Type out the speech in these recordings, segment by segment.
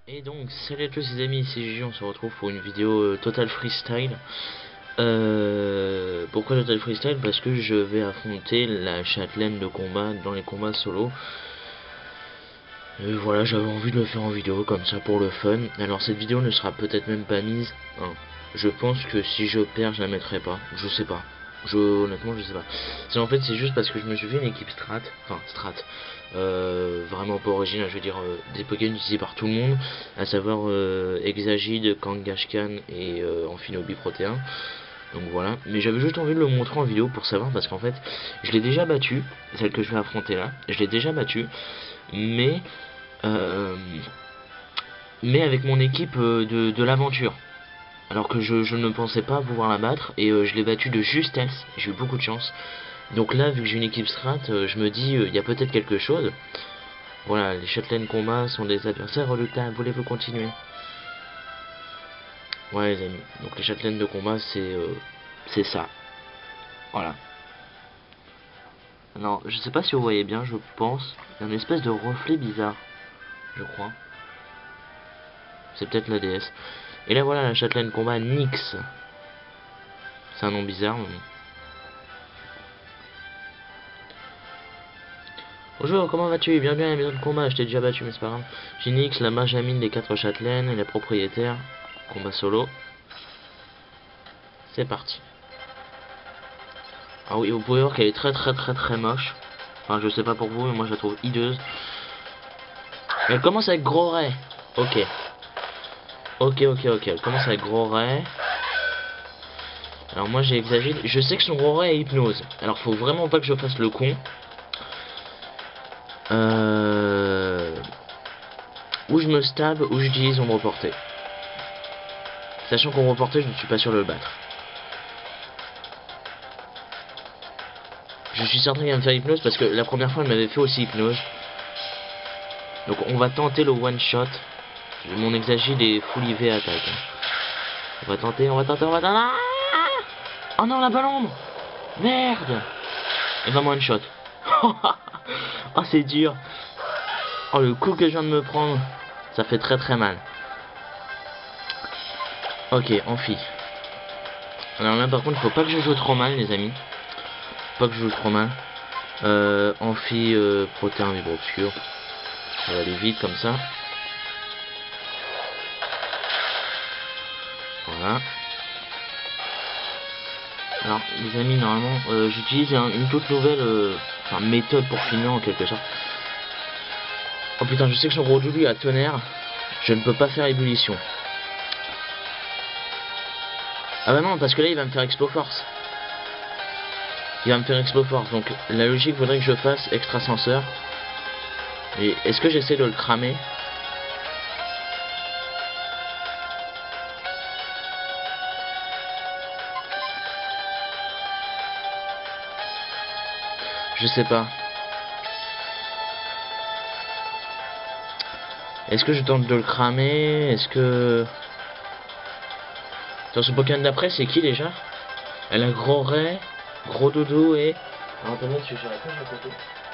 Et donc, salut à tous les amis, ici Gigi, on se retrouve pour une vidéo Total Freestyle. Pourquoi Total Freestyle? Parce que je vais affronter la châtelaine de combat dans les combats solo. Voilà, j'avais envie de le faire en vidéo comme ça pour le fun. Alors cette vidéo ne sera peut-être même pas mise, hein. Je pense que si je perds, je la mettrai pas. Je sais pas. Honnêtement, je sais pas. En fait, c'est juste parce que je me suis fait une équipe strat. Enfin, strat. Vraiment pas original, je veux dire, des Pokémon utilisés par tout le monde. À savoir Exagide, Kangaskhan et Amphinobi Protéin. Donc voilà. Mais j'avais juste envie de le montrer en vidéo pour savoir. Parce qu'en fait, je l'ai déjà battu. Celle que je vais affronter là. Je l'ai déjà battu. Mais... Euh, mais avec mon équipe de l'aventure. Alors que je ne pensais pas pouvoir la battre. Et je l'ai battu de justesse. J'ai eu beaucoup de chance. Donc là, vu que j'ai une équipe strat, je me dis, il y a peut-être quelque chose. Voilà, les châtelaines combat sont des adversaires redoutables. Voulez-vous continuer? Ouais, les amis. Donc les châtelaines de combat, c'est ça. Voilà. Alors, je sais pas si vous voyez bien, je pense. Il y a une espèce de reflet bizarre. Je crois. C'est peut-être la déesse. Et là, voilà, la châtelaine combat Nyx. C'est un nom bizarre, mais bon. Bonjour, comment vas-tu? Bienvenue à la maison de combat, je t'ai déjà battu mais c'est pas grave. J'ai Nyx, la benjamine des 4 châtelaines et la propriétaire. Combat solo. C'est parti. Ah oui, vous pouvez voir qu'elle est très moche. Enfin, je sais pas pour vous, mais moi je la trouve hideuse. Elle commence avec gros ray. Ok. Ok. Elle commence avec gros ray. Alors moi j'ai exagéré. Je sais que son gros ray est hypnose. Alors faut vraiment pas que je fasse le con. Ou je me stab, ou j'utilise ombre portée. Sachant qu'ombre portée, je ne suis pas sûr de le battre. Je suis certain qu'il va me faire hypnose parce que la première fois elle m'avait fait aussi hypnose. Donc on va tenter le one shot. Mon exagide est full IV attaque. On va tenter. Ah, oh non, la balombe. Merde. Et vraiment one shot. Oh c'est dur. Oh le coup que je viens de me prendre. Ça fait très mal. Ok, amphi. Alors là par contre faut pas que je joue trop mal les amis. Faut pas que je joue trop mal. Amphi, protéin, vibro obscur. Ça va aller vite comme ça. Voilà. Alors les amis, normalement j'utilise une toute nouvelle méthode pour finir en quelque sorte. Oh putain, je sais que son gros double a tonnerre. Je ne peux pas faire ébullition. Ah bah non, parce que là il va me faire Explo Force. Il va me faire Explo Force, donc la logique voudrait que je fasse extrasenseur. Et est-ce que j'essaie de le cramer? Je sais pas. Est-ce que je tente de le cramer? Est-ce que... Dans ce Pokémon d'après, c'est qui déjà? Elle a gros ray, gros dodo et... Alors attendez, parce que j'arrête pas de côté.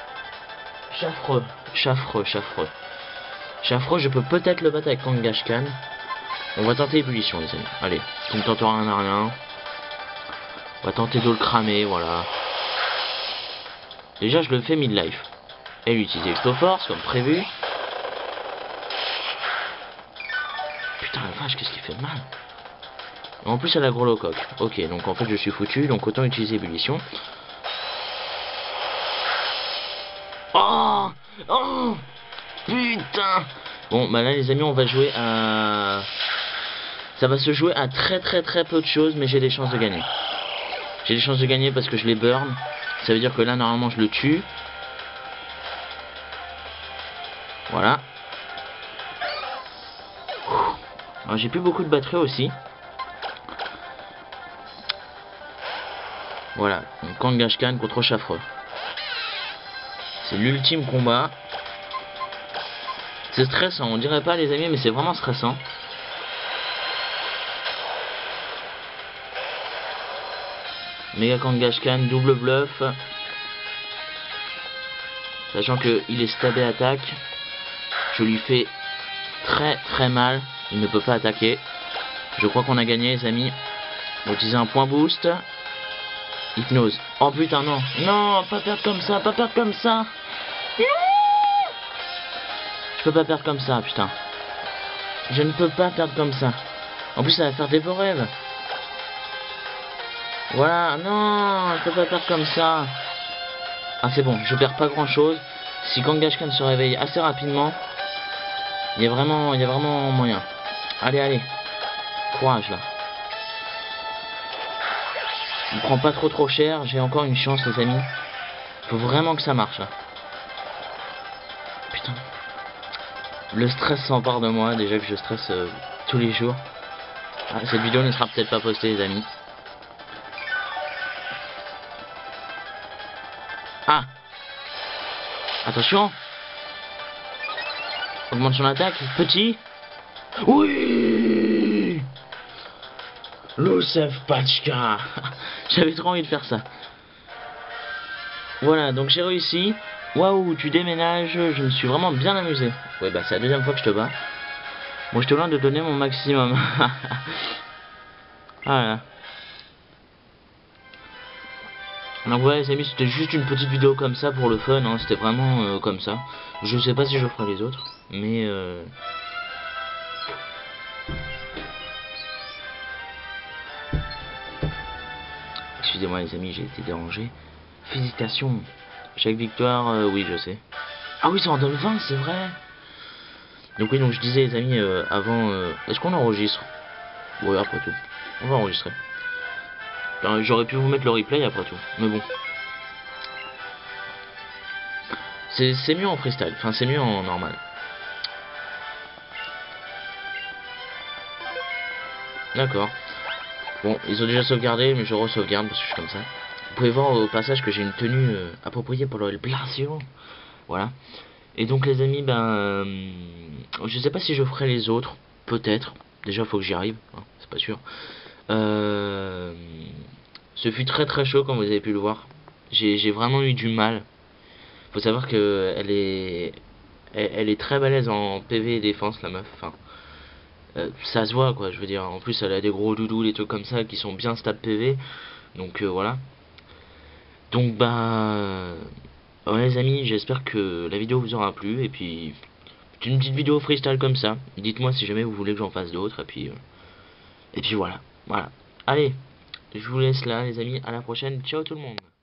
Chaffreux, je peux peut-être le battre avec Kangaskhan. On va tenter ébullition les amis. Allez, tu ne tenteras rien à rien. On va tenter de le cramer, voilà. Déjà je le fais mid-life. Elle utilise Expo Force comme prévu. Putain la vache, qu'est-ce qui fait mal. En plus elle a gros locoque. Ok, donc en fait je suis foutu, donc autant utiliser ébullition. Oh putain. Bon bah là les amis on va jouer à... Ça va se jouer à très peu de choses, mais j'ai des chances de gagner. J'ai des chances de gagner parce que je les burn. Ça veut dire que là normalement je le tue. Voilà. Alors j'ai plus beaucoup de batterie aussi. Voilà, donc Kangaskhan contre Chaffreux. C'est l'ultime combat. C'est stressant, on dirait pas les amis, mais c'est vraiment stressant. Mega Kangaskhan, double bluff. Sachant qu'il est stabé attaque. Je lui fais très très mal. Il ne peut pas attaquer. Je crois qu'on a gagné les amis. On va utiliser un point boost. Hypnose. Oh putain non. Non, pas perdre comme ça, pas perdre comme ça. Non. Je peux pas perdre comme ça, putain. Je ne peux pas perdre comme ça. En plus ça va faire des beaux rêves. Voilà, non, je peux pas perdre comme ça. Ah c'est bon, je perds pas grand chose. Si Kangaskhan se réveille assez rapidement, il y a vraiment moyen. Allez, allez. Courage là. Il prend pas trop cher, j'ai encore une chance les amis. Faut vraiment que ça marche là. Putain. Le stress s'empare de moi, déjà que je stresse tous les jours. Ah, cette vidéo ne sera peut-être pas postée les amis. Ah. Attention. Augmente son attaque, petit. Oui. Losef Pachka. J'avais trop envie de faire ça. Voilà, donc j'ai réussi. Waouh, tu déménages, je me suis vraiment bien amusé. Ouais, bah c'est la deuxième fois que je te bats. Moi je te demande de donner mon maximum. Voilà. Donc ouais les amis, c'était juste une petite vidéo comme ça pour le fun, hein. C'était vraiment comme ça. Je sais pas si je ferai les autres, mais excusez-moi les amis, j'ai été dérangé. Félicitations. Chaque victoire, oui je sais. Ah oui ça en donne 20, c'est vrai. Donc oui, donc je disais les amis avant, est-ce qu'on enregistre? Ouais après tout, on va enregistrer. J'aurais pu vous mettre le replay après tout, mais bon. C'est mieux en freestyle, enfin c'est mieux en normal. D'accord. Bon, ils ont déjà sauvegardé, mais je re-sauvegarde parce que je suis comme ça. Vous pouvez voir au passage que j'ai une tenue appropriée pour le Blasio. Voilà. Et donc les amis, ben... je sais pas si je ferai les autres. Peut-être. Déjà, faut que j'y arrive. Hein, c'est pas sûr. Ce fut très chaud comme vous avez pu le voir. J'ai vraiment eu du mal. Faut savoir que elle est très balèze en PV et défense la meuf. Enfin, ça se voit quoi. Je veux dire. En plus elle a des gros doudous, des trucs comme ça qui sont bien stab PV. Donc voilà. Donc bah ouais les amis, j'espère que la vidéo vous aura plu. Et puis c'est une petite vidéo freestyle comme ça. Dites-moi si jamais vous voulez que j'en fasse d'autres. Et puis voilà. Voilà. Allez. Je vous laisse là les amis. À la prochaine. Ciao tout le monde.